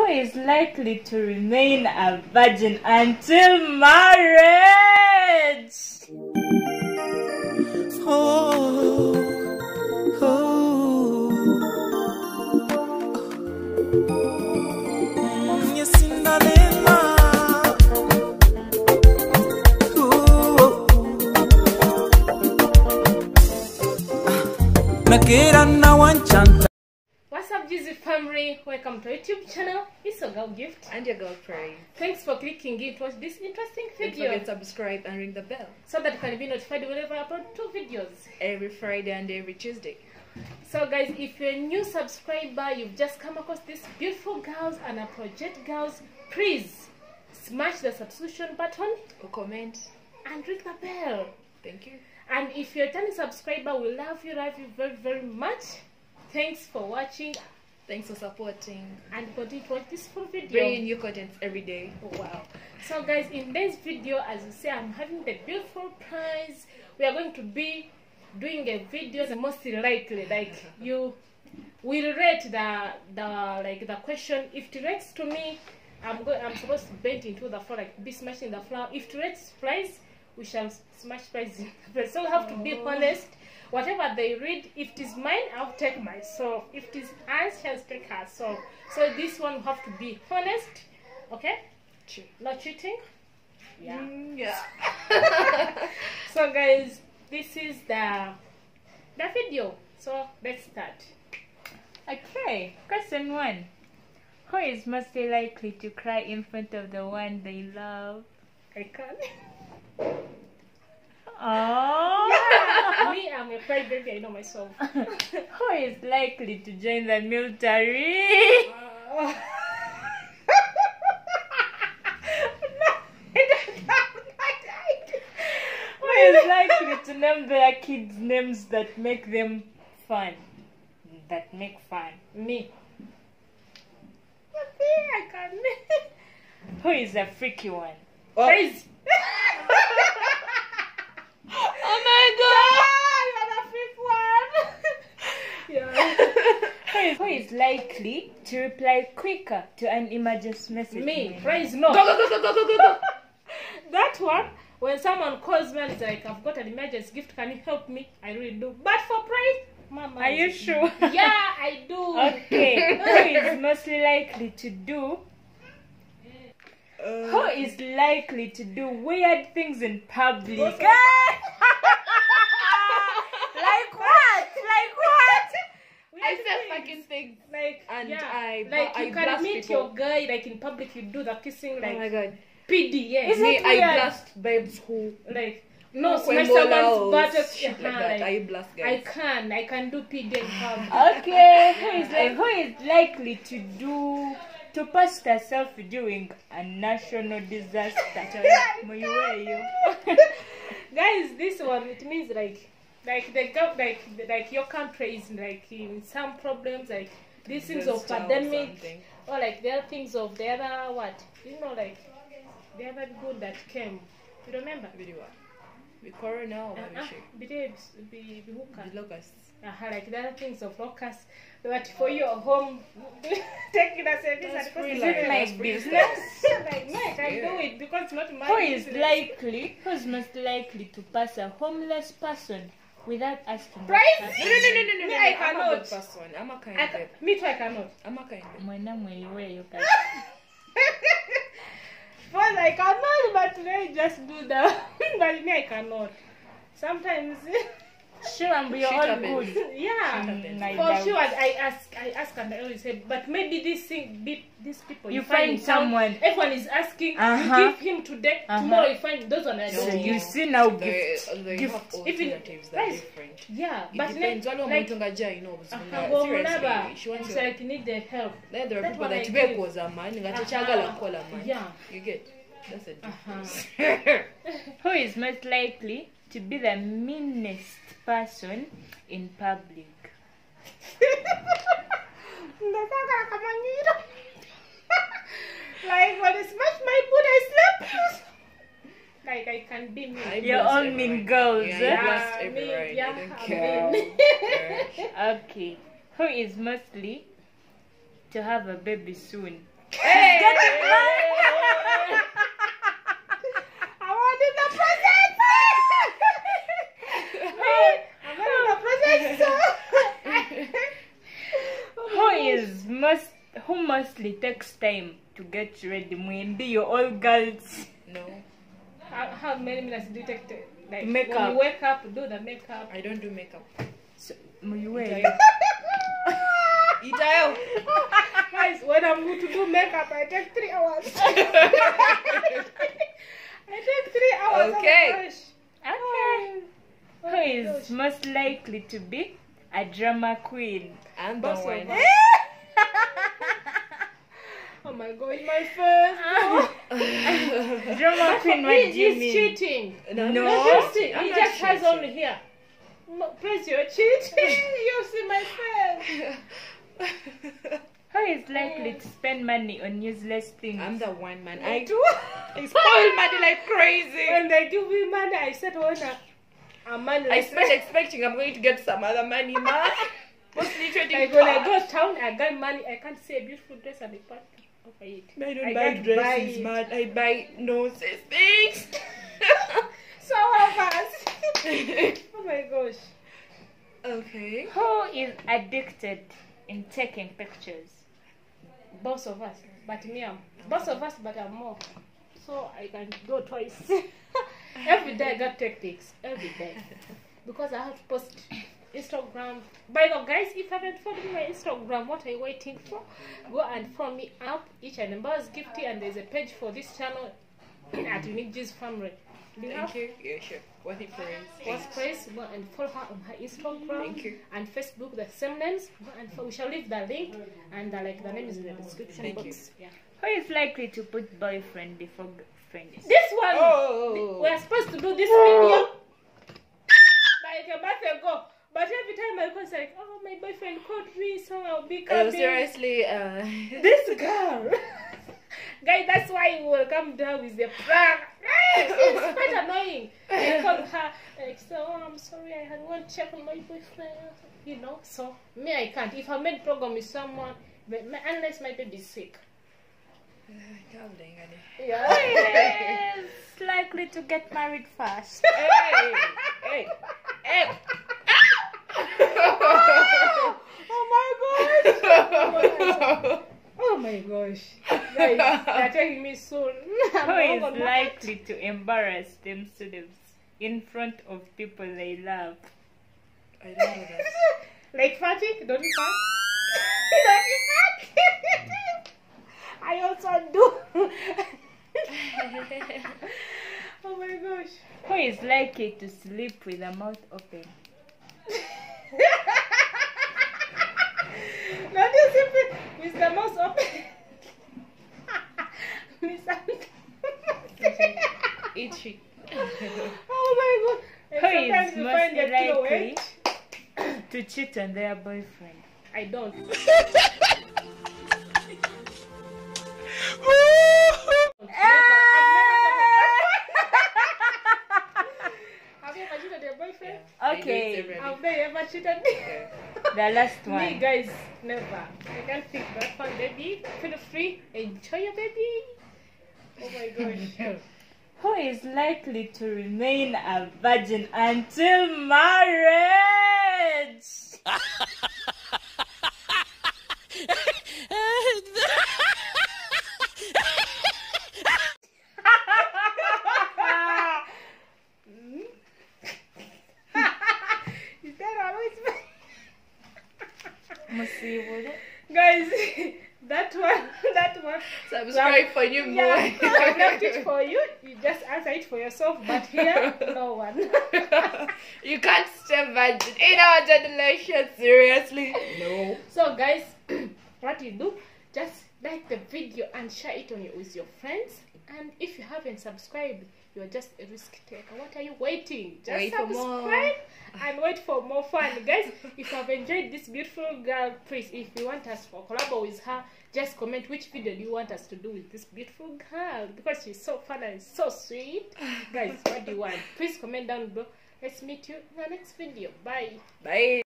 Who is likely to remain a virgin until marriage? What's up, Jizzy family? Welcome to our YouTube channel. It's your girl Gift and your girl Praise. Thanks for clicking in to watch this interesting video. Don't forget to subscribe and ring the bell so that you can be notified whenever I upload 2 videos every Friday and every Tuesday. So guys, if you're a new subscriber, you've just come across these beautiful girls and our project girls, please smash the subscription button or comment and ring the bell. Thank you. And if you're a returning subscriber, we love you very, very much. Thanks for watching. Thanks for supporting. And continue to watch this full video. Bringing new content every day. Oh, wow. So guys, in this video, as you see, I'm having the beautiful prize. We are going to be doing a video the most likely. Like you will rate the question. If it rates to me, I'm supposed to bend into the floor, like be smashing the floor. If it rates prize, we shall smash prize. So we have to be honest. Whatever they read, if it is mine, I'll take myself. If it is hers, she'll take herself. So this one have to be honest, okay? Not cheating. Yeah. Yeah. So guys, this is the video. So let's start. Okay, question 1. Who is most likely to cry in front of the one they love? I can't. Oh. Me, I'm a pride baby, I know myself. Who is likely to join the military? Who is likely to name their kids names that make them fun? That make fun. Me. I can't. Who is a freaky one? Oh. Crazy. Oh my god! Yeah. Who is likely to reply quicker to an emergency message? Me. Praise no. Go. That one, when someone calls me and it's like, I've got an emergency gift, can you help me? I really do. But for price, Mama. Are you sure? Yeah, I do. Okay. Who is mostly likely to do? Who is likely to do weird things in public? Like what? Like what? I said fucking things. Like, and yeah. I you can blast meet people. your guy, like in public, you do the kissing, like Oh my god. PD, yeah. Is Me, it I weird? blast babes who Like, no, who smash Ebola someone's or buttocks. shit like that. I blast I guys. can do PD in public. Okay. Who is likely to post herself during a national disaster? Guys, this one, it means like your country is like in some problems, like these things of Disaster or pandemic, something. or like the other things of the other what, like the other good that came. You remember? Video. We corona or The locusts. like the other things of locusts. But for your home, taking a service That's and free Is life. it like That's free business? like no, I can do it because it's not my Who is business. who's most likely to pass a homeless person without asking? Price? No. Me, I I'm a cannot. good person. I'm a kind of babe. Me too, I cannot. I'm a kind of babe. First I cannot, but today just do that. But me, I cannot. Sometimes, Sure, and you're Shit all happens. good. yeah. I For doubt. sure, I ask, and I always say, but maybe these people You find in town, someone. Everyone is asking, Uh-huh. you give him today. Tomorrow you find those on So the you see now, They gift. have Even- alternatives that are guys, different. yeah, It but depends. Wale like, wamutunga you know, seriously, she wants it's your... like you need the help. Then there are That's people what I that give. beg a man, nga chachagala kola man. Yeah. You get? That's a difference. Who is most likely to be the meanest person in public? Like when it smashed my food, I slept. Like I can be me. You're all mean girls. Yeah, eh? you blast me, everywhere. yeah, I don't I'm care. mean. Okay. Who is mostly to have a baby soon? Hey! Getting married. I wanted the present. I'm getting the present. Who mostly takes time to get ready? Mwendi, you're all girls. No, How many minutes do you take to like Makeup. when you wake up, do the makeup? I don't do makeup. So, you wait. Itayo. Guys, when I'm going to do makeup, I take 3 hours. I take 3 hours. Okay. Oh my gosh. Okay. Oh Who my is gosh. most likely to be a drama queen? I'm the Boss of one. us. Oh my god, my face. Drama queen, what do you He's mean? cheating. No, No. I'm not Just cheating. I'm he not just has cheating. only here. Please, you're cheating. You see my face. Who is likely to spend money on useless things? I'm the one, man. I I do. spoil money like crazy. When they give me money, I said, when a man I spent expecting I'm going to get some other money, man. Mostly trading like when I cards. go town, I got money. I can't see a beautiful dress and I put over it. I don't I buy can't dresses, buy it. man. I buy nonsense things. So of us. Oh my gosh. Okay. Who is addicted in taking pictures? Both of us, but me, I'm both of us, but I'm more. So I can go twice. Every day I got take pics. Every day. Because I have to post Instagram. By the way, guys, if you haven't followed my Instagram, what are you waiting for? Go and follow me up, Each and Embarrass Gifty, and there's a page for this channel at Unique G's Family. Do you have? Thank you. Yeah, sure. What it praise. What's praise? Go and follow her on her Instagram Thank you. and Facebook, the same names. Go and we shall leave the link and the name is in the description Thank box. Yeah. Who is likely to put boyfriend before girlfriend? This one, Oh. we're supposed to do this video like a month ago. But every time I was like, oh, my boyfriend called me, so I'll be coming. Oh, seriously, This girl. Guys, that's why we will come down with the prank. It's quite annoying. I called her, like, so, oh, I'm sorry, I had one check on my boyfriend. You know, so me, I can't. If I made program with someone, unless my baby's sick. Yeah. Who is likely to get married fast? Hey, hey, hey. Oh my gosh. Oh my gosh. Guys, they're taking me soon. Who is likely to embarrass themselves in front of people they love? I don't know that. Like Fatih? Don't you fart? Don't you fart? I also do. Oh my gosh. Who is likely to sleep with the mouth open? Not you simply with the mouth open. Miss Itchy. Oh my god. And Who is sometimes you find most the pillow likely wet. to cheat on their boyfriend? I don't. Have you ever cheated your boyfriend? Okay, Have they ever cheated? the last Me, one. guys, never. I can't think that one, baby. Feel free. Enjoy your baby. Oh my gosh. Who is likely to remain a virgin until marriage? Is that always Musibo. guys? That one. Subscribe for you more. Yeah, I left it for you. You just answer it for yourself. But here, no one. You can't stay virgin in our generation, seriously. No. So guys, what you do, just like the video and share it with your friends. And if you haven't subscribed, you're just a risk taker. What are you waiting? Just Wait for more. subscribe and wait for more fun. Guys, if you have enjoyed this beautiful girl, please, if you want us to collaborate with her, just comment which video do you want us to do with this beautiful girl, because she's so fun and so sweet. Guys, what do you want? Please comment down below. Let's meet you in the next video. Bye. Bye.